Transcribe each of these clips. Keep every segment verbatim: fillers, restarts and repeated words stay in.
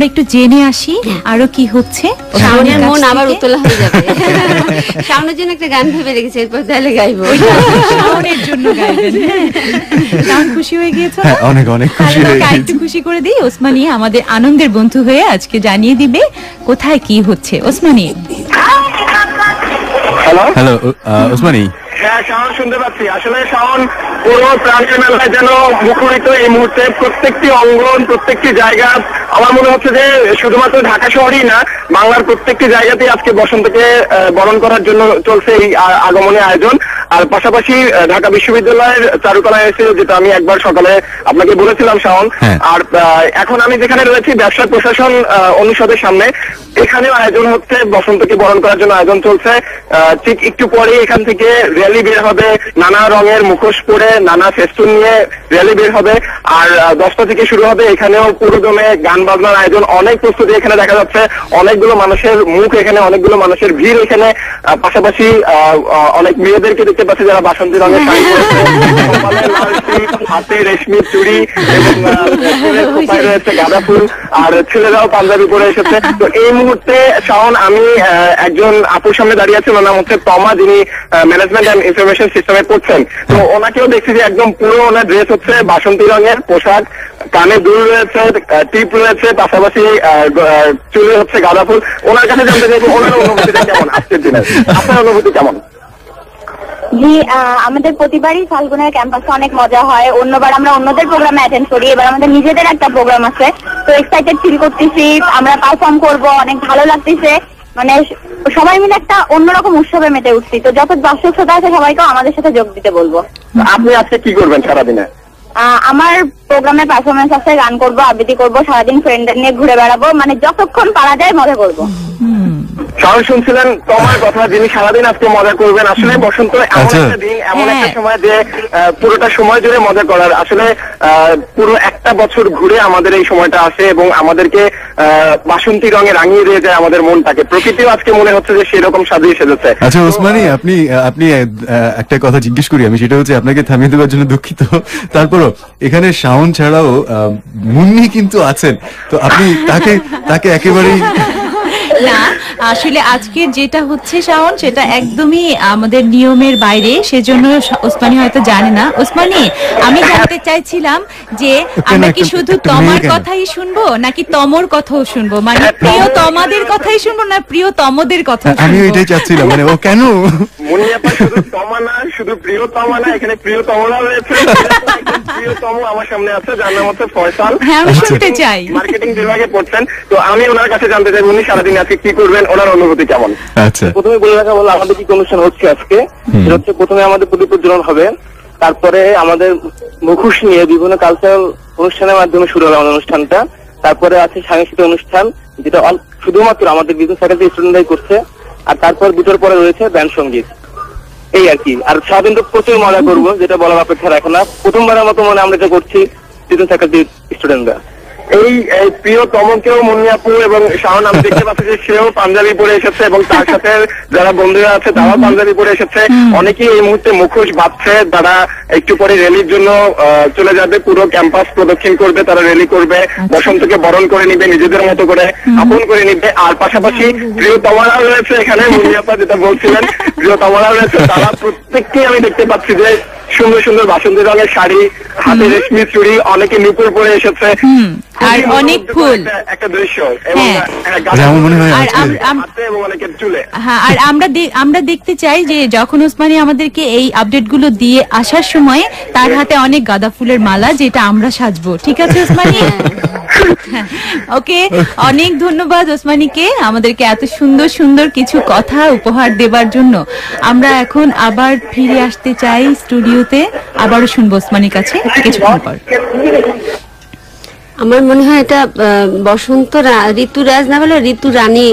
আমরা একটু জেনে আসি আরো কি হচ্ছে। শাওনের মন আবার উতলা হয়ে যাবে। শাওনের জন্য একটা গান ভেবে রেখেছি, এরপর তাহলে গাইবো। শাওনের জন্য গাইবেন। শাওন খুশি হয়ে গিয়েছো? হ্যাঁ, অনেক অনেক খুশি হয়ে গেছি। একটু খুশি করে দিই। ওসমানী আমাদের আনন্দের বন্ধু হয়ে আজকে জানিয়ে দিবে কোথায় কি হচ্ছে। ওসমানী। Hello hello Osmani. হ্যাঁ, শাওন শুনতে পাচ্ছি। আসলে শাওন পুরো প্রাণীর মেলায় যেন মুখরিত এই মুহূর্তে। প্রত্যেকটি অঙ্গন, প্রত্যেকটি জায়গা, আমার মনে হচ্ছে যে শুধুমাত্র ঢাকা শহরই না, বাংলার প্রত্যেকটি জায়গাতেই আজকে বসন্তকে বরণ করার জন্য চলছে এই আগমনী আয়োজন। আর পাশাপাশি ঢাকা বিশ্ববিদ্যালয়ের চারুকলায় এসে, যেটা আমি একবার সকালে আপনাকে বলেছিলাম শাওন, আর এখন আমি যেখানে রয়েছি ব্যবসা প্রশাসন অনুষদের সামনে, এখানেও আয়োজন হচ্ছে, বসন্তকে বরণ করার জন্য আয়োজন চলছে। ঠিক একটু পরে এখান থেকে র্যালি বের হবে, নানা রঙের মুখোশ পরে, নানা ফেস্টুন নিয়ে র্যালি বের হবে। আর দশটা থেকে শুরু হবে। এখানেও পুরোদমে গান বাজনার আয়োজন, অনেক প্রস্তুতি এখানে দেখা যাচ্ছে। অনেকগুলো মানুষের মুখ এখানে, অনেকগুলো মানুষের ভিড় এখানে। পাশাপাশি অনেক মেয়েদেরকে দেখতে পাচ্ছি যারা বাসন্তী রঙের শাড়ি পরেছে, হাতে রেশমি চুড়ি এবং খোপায় রয়েছে গাঁদা ফুল, আর ছেলেরাও পাঞ্জাবি পরে এসেছে। তো এই মুহূর্তে শাওন, আমি একজন আপুর সামনে দাঁড়িয়ে আছি, ওনার নাম হচ্ছে তমা, যিনি ম্যানেজমেন্ট অ্যান্ড ইনফরমেশন সিস্টেমে পড়ছেন। তো ওনাকেও দেখছি যে একদম পুরো ওনার ড্রেস হচ্ছে বাসন্তী রঙের পোশাক, কানে দুল রয়েছে, টিপ রয়েছে, পাশাপাশি চুলে হচ্ছে গাঁদা ফুল। ওনার কাছে জানতে চাইবো ওনার অনুভূতিটা কেমন আজকের দিনে, আপনার অনুভূতি কেমন? জি, আমাদের প্রতিবারই ফাল্গুনের ক্যাম্পাসে অনেক মজা হয়। অন্যবার আমরা অন্যদের প্রোগ্রামে অ্যাটেন্ড করি, এবার আমাদের নিজেদের একটা প্রোগ্রাম আছে। তো এক্সাইটেড ফিল করতেছি, আমরা পারফর্ম করব, অনেক ভালো লাগতেছে। মানে সবাই মিলে একটা অন্যরকম উৎসবে মেতে উঠছি। তো যত দর্শক শ্রোতা আছে সবাইকেও আমাদের সাথে যোগ দিতে বলবো। আপনি আজকে কি করবেন সারাদিনে? আমার প্রোগ্রামে পারফরমেন্স আছে, গান করব, আবৃত্তি করব, সারাদিন ফ্রেন্ডদের নিয়ে ঘুরে বেড়াবো, মানে যতক্ষণ পারা যায় মজা করবো। শাওন শুনছিলেন তোমার কথা, যিনি সারাদিন আজকে মজা করবেন। আসলে বসন্ত এমন একটা দিন, এমন একটা সময় যে পুরোটা সময় জুড়ে মজা করার। আসলে পুরো একটা বছর ঘুরে আমাদের এই সময়টা আসে এবং আমাদেরকে বাসন্তী রঙে রাঙিয়ে দিয়ে যায় আমাদের মনটাকে। প্রকৃতিও আজকে মনে হচ্ছে যে সেরকম সাজিয়ে সেজেছে। আচ্ছা ওসমানী, আপনি আপনি একটা কথা জিজ্ঞেস করি আমি, সেটা হচ্ছে আপনাকে থামিয়ে দেওয়ার জন্য দুঃখিত। তারপরও এখানে শাওন ছাড়াও মুন্নি কিন্তু আছেন, তো আপনি তাকে তাকে একেবারেই না, আসলে আজকের যেটা হচ্ছে শাওন, সেটা একদমই আমাদের নিয়মের বাইরে, সেজন্য ওসমানী হয়তো জানে না। ওসমানী, আমি জানতে চাইছিলাম যে আমরা কি শুধু তমার কথাই শুনবো নাকি তমর কথাও শুনবো, মানে প্রিয় তমাদের কথাই শুনবো না প্রিয় তমদের কথা? আমি এটাই চাচ্ছিলাম, মানে ও কেন মুনিয়াপা শুধু তমা না, শুধু প্রিয় তমা না, এখানে প্রিয় তমরা রয়েছে। প্রিয় তম আমার সামনে আছে, যার নাম হচ্ছে ফয়সাল। হ্যাঁ, আমি শুনতে চাই। মার্কেটিং বিভাগে পড়ছেন। তো আমি ওনার কাছে জানতে চাই উনি সারাদিন আজকে কি করবেন, ওনার অনুভূতি কেমন। আচ্ছা, প্রথমে বলে রাখা বলো আমাদের কি অনুষ্ঠান হচ্ছে আজকে। সেটা হচ্ছে প্রথমে আমাদের প্রদীপ প্রজ্বলন হবে, তারপরে আমাদের মুখোশ নিয়ে বিভিন্ন কালচারাল অনুষ্ঠানের মাধ্যমে শুরু হবে আমাদের অনুষ্ঠানটা। তারপরে আছে সাংস্কৃতিক অনুষ্ঠান, যেটা শুধুমাত্র আমাদের বিজনেস ফ্যাকাল্টি স্টুডেন্টরাই করছে। আর তারপর দুটোর পরে রয়েছে ব্যান্ড সঙ্গীত, এই আর কি। আর সারাদিন তো প্রচুর মজা করবো, যেটা বলার অপেক্ষা রাখে না। প্রথমবারের মতো মনে আমরা এটা করছি বিজনেস ফ্যাকাল্টি স্টুডেন্টরা। এই প্রিয় তমকেও মুনিয়াপু এবং শাওন, আমি দেখতে পাচ্ছি যে সেও পাঞ্জাবি পরে এসেছে এবং তার সাথে যারা বন্ধুরা আছে তারাও পাঞ্জাবি পরে এসেছে। অনেকেই এই মুহূর্তে মুখোশ বাঁধছে, তারা একটু পরে র্যালির জন্য চলে যাবে, পুরো ক্যাম্পাস প্রদক্ষিণ করবে, তারা র্যালি করবে, বসন্তকে বরণ করে নিবে, নিজেদের মতো করে আপন করে নিবে। আর পাশাপাশি প্রিয় তমারাও রয়েছে এখানে, মুনিয়াপা যেটা বলছিলেন, প্রিয় তমারাও রয়েছে। তারা প্রত্যেককেই আমি দেখতে পাচ্ছি যে সুন্দর সুন্দর বাসন্তী রঙের শাড়ি, হাতে রেশমি চুড়ি, অনেকে নুপুর পরে এসেছে, আর অনেক ফুল, একটা দৃশ্য। হ্যাঁ, আর আমরা আমরা দেখতে চাই যে যখন ওসমানী আমাদেরকে এই আপডেট গুলো দিয়ে আসার সময় তার হাতে অনেক গাঁদা ফুলের মালা, যেটা আমরা সাজবো। ঠিক আছে ওসমানী? ওকে, অনেক ধন্যবাদ ওসমানীকে আমাদেরকে এত সুন্দর সুন্দর কিছু কথা উপহার দেবার জন্য। আমরা এখন আবার ফিরে আসতে চাই স্টুডিওতে, আবারও শুনবো ওসমানীর কাছে কিছুক্ষণ পর। আমার মনে হয় এটা বসন্ত ঋতুরাজ না বলে ঋতু রানী।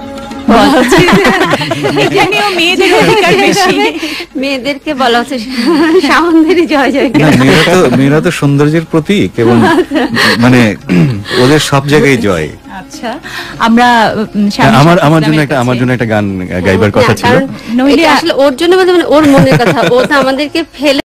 মেয়েদেরকে বলা হচ্ছে শাওনদেরই জয় জয়। মেয়েরা তো সৌন্দর্যের প্রতীক এবং মানে ওদের সব জায়গায় জয়। আচ্ছা, আমরা আমার আমার জন্য একটা আমার জন্য একটা গান গাইবার কথা ছিল। আসলে ওর জন্য বলতে মানে ওর মনের কথা, ও তো আমাদেরকে ফেলে